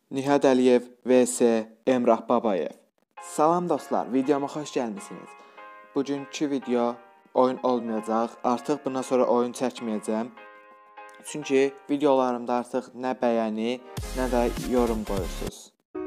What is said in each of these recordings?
Nihat Əliyev vs Emrah Babayev. Salam dostlar, videoma xoş gəlmisiniz. Bugünkü video oyun olmayacaq. Artıq bundan sonra oyun çəkməyəcəm. Çünki videolarımda artıq nə bəyəni, nə də yorum qoyursunuz.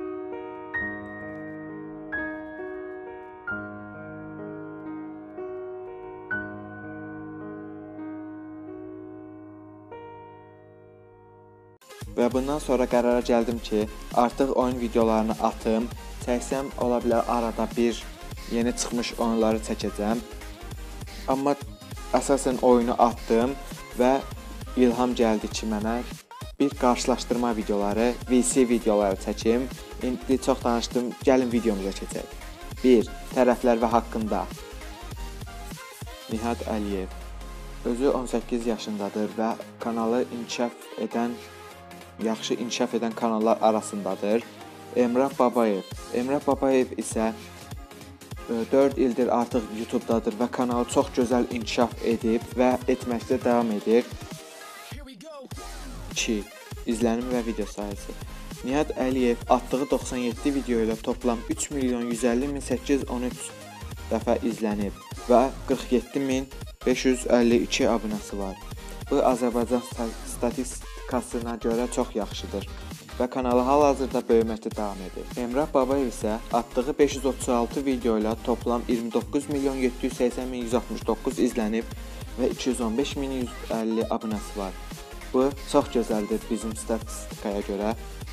Və bundan sonra qərara gəldim ki, artıq oyun videolarını atım, çəksəm ola bilər arada bir yeni çıxmış oyunları çəkəcəm. Amma əsasən oyunu atdım və ilham gəldi ki, mənə bir qarşılaşdırma videoları, VC videoları çəkim. İndi çox danışdım, gəlin videomuza keçək. 1. Tərəflər və haqqında. Nihat Əliyev özü 18 yaşındadır və kanalı yaxşı inkişaf edən kanallar arasındadır. Emrah Babayev isə 4 ildir artıq YouTube'dadır və kanalı çox gözəl inkişaf edib və etməkdə davam edir. 2. İzlənim və video sayısı. Nihat Əliyev atdığı 97 video ilə toplam 3.150.813 dəfə izlənib və 47.552 abunəsi var. Bu Azərbaycan statistikasına görə çox yaxşıdır və kanalı hal-hazırda böyüməkdə davam edir. Emrah Babayev isə atdığı 536 video ilə toplam 29.780.169 izlənib və 215.150 abunəsi var. Bu çox gözəldir bizim statistikaya görə.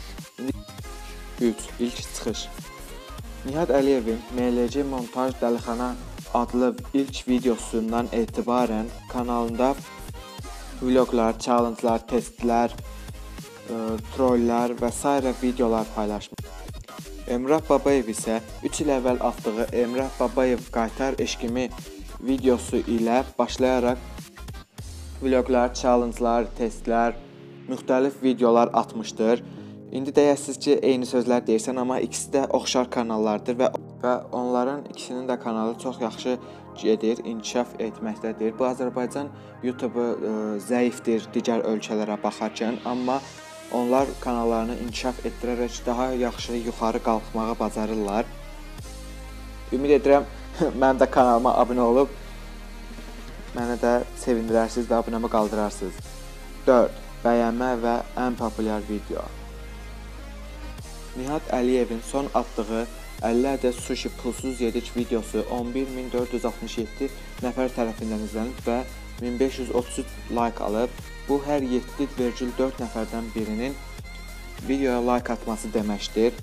3. İlk çıxış. Nihat Əliyevin MLC Montaj Dəlixana adlı ilk videosundan etibarən kanalında vloglar, challenge'lar, testlər, trollər və s. videolar paylaşmış. Emrah Babayev isə 3 il əvvəl atdığı Emrah Babayev Qaytar Eşqimi videosu ilə başlayaraq vloglar, challenge'lar, testlər, müxtəlif videolar atmışdır. İndi deyəsiniz ki, eyni sözlər deyirsən, amma ikisi də oxşar kanallardır və onların ikisinin də kanalı çox yaxşı gedir, inkişaf etməkdədir. Bu Azərbaycan YouTube-u zəifdir digər ölkələrə baxarkən, amma onlar kanallarını inkişaf etdirərək daha yaxşı yuxarı qalxmağa bacarırlar. Ümid edirəm, mənim də kanalıma abunə olub, mənə də sevindirərsiniz və abunəmi qaldırarsınız. 4. Bəyənmə və ən populyar video. Nihat Əliyevin son atdığı 50 ədəd sushi pulsuz yedik videosu 11.467 nəfər tərəfindən izlənib və 1533 like alıb. Bu, hər 7,4 nəfərdən birinin videoya like atması deməkdir.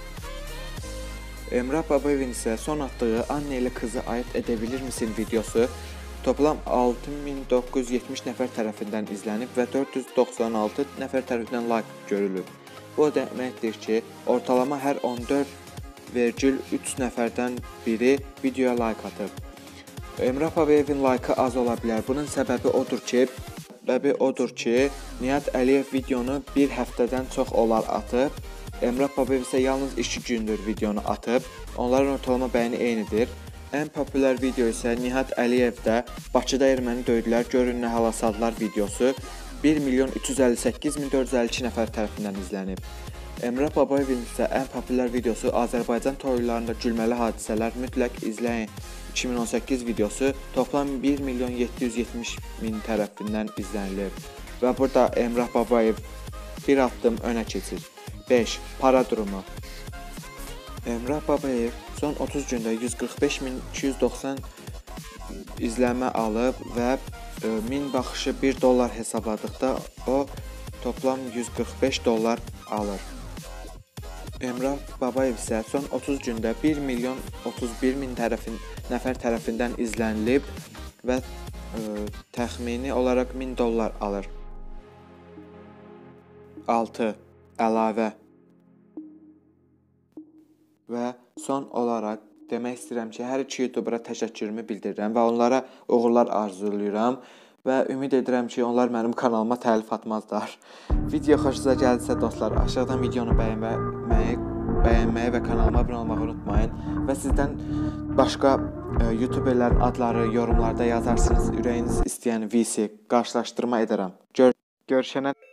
Emrah Babayevin isə son atdığı Anne ilə qızı ayırt edə bilir misin videosu toplam 6.970 nəfər tərəfindən izlənib və 496 nəfər tərəfindən like görülüb. Bu deməkdir ki, ortalama hər 14,3 nəfərdən biri videoya like atıb. Emrah Babayevin like-ı az ola bilər. Bunun səbəbi odur ki, Nihat Əliyev videonu bir həftədən çox olar atıb. Emrah Babayev isə yalnız 2 gündür videonu atıb. Onların ortalama bəyəni eynidir. Ən populyar video isə Nihat Əliyevdə Bakıda erməni döydülər, görün nə hala saldılar videosu 1.358.452 nəfər tərəfindən izlənib. Emrah Babayevin isə ən populyar videosu Azərbaycan toylarında gülməli hadisələr mütləq izləyin 2018 videosu toplam 1.770.000 tərəfindən izlənilib. Və burada Emrah Babayev bir addım önə keçir. 5. Para durumu. Emrah Babayev son 30 gündə 145.290 izlənmə alıb və 1000 baxışı $1 hesabladıqda o toplam $145 alır. Emrah Babayev isə son 30 gündə 1.031.000 nəfər tərəfindən izlənilib və təxmini olaraq $1000 alır. 6. Əlavə. Və son olaraq demək istəyirəm ki, hər iki YouTuber'a təşəkkürümü bildirirəm və onlara uğurlar arzulayıram və ümid edirəm ki, onlar mənim kanalıma təlif atmazlar. Video xoşunuza gəldisə dostlar, aşağıdan videonu bəyənməyi və kanalıma abunə olmağı unutmayın və sizdən başqa YouTuberlərin adları yorumlarda yazarsınız, ürəyiniz istəyən VC qarşılaşdırma edərəm. Görüşənə